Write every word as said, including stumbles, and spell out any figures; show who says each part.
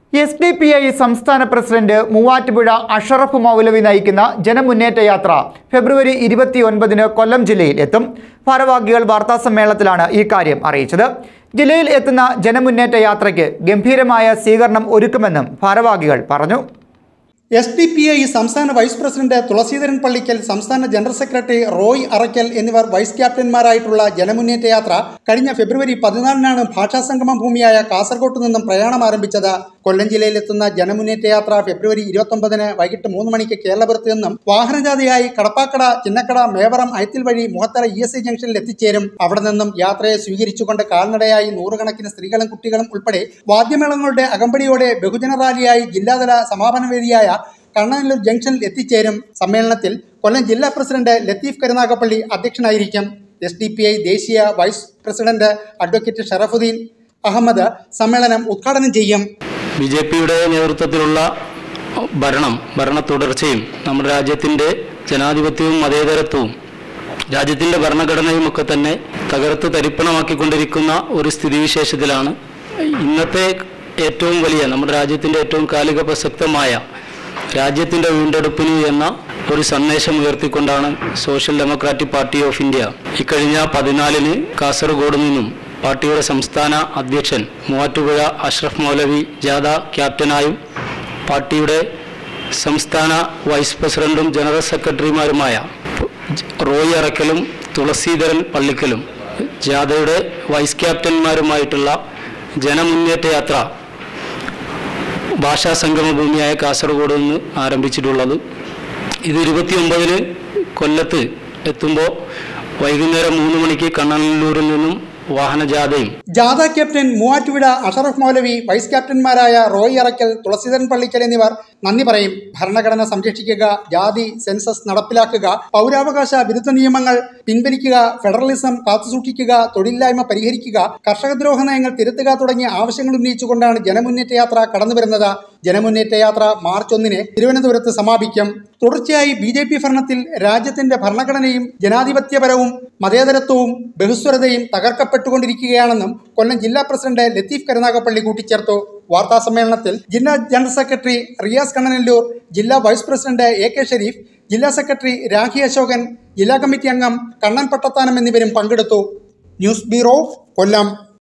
Speaker 1: S D P I സംസ്ഥാന president Muvattupuzha Ashraf Maulavi നയിക്കുന്ന ജനമുന്നേറ്റ യാത്ര ഫെബ്രുവരി ഇരുപത്തിയൊൻപതിന് കൊല്ലം ജില്ലയിൽ എത്തും. ഭാരവാഹികൾ വാർത്താസമ്മേളനത്തിലാണ് ഈ കാര്യം അറിയിച്ചത്. ജില്ലയിൽ എത്തുന്ന ജനമുന്നേറ്റ യാത്രയ്ക്ക് ഗംഭീരമായ സ്വീകരണം ഒരുക്കുമെന്നും ഭാരവാഹികൾ പറഞ്ഞു.
Speaker 2: എസ് ഡി പി ഐ സംസ്ഥാന വൈസ് പ്രസിഡന്റ് തുളസീധരൻ പള്ളിക്കൽ, സംസ്ഥാന ജനറൽ സെക്രട്ടറി റോയ് അറയ്ക്കൽ എന്നിവർ വൈസ് ക്യാപ്റ്റന്മാരായിട്ടുള്ള ജനമുന്നേറ്റ യാത്ര കഴിഞ്ഞ ഫെബ്രുവരി പതിനാലിനാണ് ഭാഷാസംഗമ ഭൂമിയായ കാസർഗോട്ട് നിന്നും പ്രയാണം ആരംഭിച്ചത്. കൊല്ലം ജില്ലയിലെത്തുന്ന ജനമുന്നേറ്റ യാത്ര ഫെബ്രുവരി ഇരുപത്തൊമ്പതിന് വൈകിട്ട് മൂന്ന് മണിക്ക് കേരളപുരത്ത് നിന്നും വാഹനജാഥയായി കടപ്പാക്കട, ചിന്നക്കട, മേവറം, അയത്തിൽ വഴി മുഹത്തറ ഇ എസ് ഐ ജംഗ്ഷനിൽ എത്തിച്ചേരും. അവിടെ നിന്നും യാത്രയെ സ്വീകരിച്ചുകൊണ്ട് കാൽനടയായി നൂറുകണക്കിന് സ്ത്രീകളും കുട്ടികളും ഉൾപ്പെടെ വാദ്യമേളങ്ങളുടെ അകമ്പടിയോടെ ബഹുജന റാലിയായി ജില്ലാതല സമാപന വേദിയായ കണ്ണനല്ലൂർ ജംഗ്ഷനിൽ എത്തിച്ചേരും. സമ്മേളനത്തിൽ കൊല്ലം ജില്ലാ പ്രസിഡന്റ് ലത്തീഫ് കരുനാഗപ്പള്ളി അധ്യക്ഷനായിരിക്കും. എസ് ഡി പി ഐ ദേശീയ vice president advocate Sharafuddin Ahammed സമ്മേളനം ഉദ്ഘാടനം ചെയ്യും.
Speaker 3: ബി ജെ പിയുടെ നേതൃത്വത്തിലുള്ള ഭരണം ഭരണ തുടർച്ചയും നമ്മുടെ രാജ്യത്തിൻ്റെ ജനാധിപത്യവും മതേതരത്വവും രാജ്യത്തിൻ്റെ ഭരണഘടനയും ഒക്കെ തന്നെ തകർത്ത് തരിപ്പണമാക്കിക്കൊണ്ടിരിക്കുന്ന ഒരു സ്ഥിതിവിശേഷത്തിലാണ് ഇന്നത്തെ ഏറ്റവും വലിയ നമ്മുടെ രാജ്യത്തിൻ്റെ ഏറ്റവും കാലിക പ്രസക്തമായ രാജ്യത്തിൻ്റെ വീണ്ടെടുപ്പിന് എന്ന ഒരു സന്ദേശം ഉയർത്തിക്കൊണ്ടാണ് social democratic party of India ഇക്കഴിഞ്ഞ പതിനാലിന് കാസർഗോഡ് നിന്നും പാർട്ടിയുടെ സംസ്ഥാന അധ്യക്ഷൻ മൂവാറ്റുപുഴ അഷ്റഫ് മൗലവി ജാഥ ക്യാപ്റ്റനായും പാർട്ടിയുടെ സംസ്ഥാന വൈസ് പ്രസിഡന്റും ജനറൽ സെക്രട്ടറിമാരുമായ റോയ് അറയ്ക്കലും തുളസീധരൻ പള്ളിക്കലും ജാഥയുടെ വൈസ് ക്യാപ്റ്റന്മാരുമായിട്ടുള്ള ജനമുന്നേറ്റ യാത്ര ഭാഷാ സംഗമ ഭൂമിയായ കാസർഗോഡ് നിന്ന് ആരംഭിച്ചിട്ടുള്ളത്. ഇത് ഇരുപത്തിയൊമ്പതിന് കൊല്ലത്ത് എത്തുമ്പോൾ വൈകുന്നേരം മൂന്ന് മണിക്ക് കണ്ണനല്ലൂരിൽ നിന്നും വാഹനജാഥയും.
Speaker 2: ജാഥ ക്യാപ്റ്റൻ മൂവാറ്റുപുഴ അഷറഫ് മൗലവി, വൈസ് ക്യാപ്റ്റന്മാരായ റോയ് അറയ്ക്കൽ, തുളസീധരൻ പള്ളിക്കൽ എന്നിവർ നന്ദി പറയും. ഭരണഘടന സംരക്ഷിക്കുക, ജാതി സെൻസസ് നടപ്പിലാക്കുക, പൗരാവകാശ വിരുദ്ധ നിയമങ്ങൾ പിൻവലിക്കുക, ഫെഡറലിസം കാത്തുസൂക്ഷിക്കുക, തൊഴിലില്ലായ്മ പരിഹരിക്കുക, കർഷകദ്രോഹ നയങ്ങൾ തിരുത്തുക തുടങ്ങിയ ആവശ്യങ്ങൾ ഉന്നയിച്ചുകൊണ്ടാണ് ജനമുന്നേറ്റ യാത്ര കടന്നുവരുന്നത്. ജനമുന്നേറ്റ യാത്ര മാർച്ച് ഒന്നിന് തിരുവനന്തപുരത്ത് സമാപിക്കും. തുടർച്ചയായി ബി ജെ പി ഭരണത്തിൽ രാജ്യത്തിന്റെ ഭരണഘടനയും ജനാധിപത്യപരവും മതേതരത്വവും ബഹുസ്വരതയും തകർക്കപ്പെട്ടുകൊണ്ടിരിക്കുകയാണെന്നും കൊല്ലം ജില്ലാ പ്രസിഡന്റ് ലത്തീഫ് കരുനാഗപ്പള്ളി കൂട്ടിച്ചേർത്തു. വാർത്താ സമ്മേളനത്തിൽ ജില്ലാ ജനറൽ സെക്രട്ടറി റിയാസ് കണ്ണനല്ലൂർ, ജില്ലാ vice president A K Shareef, ജില്ലാ സെക്രട്ടറി രാഖി അശോകൻ, ജില്ലാ കമ്മിറ്റി അംഗം കണ്ണൻ പട്ടത്താനം എന്നിവരും പങ്കെടുത്തു. ന്യൂസ് ബ്യൂറോ, കൊല്ലം.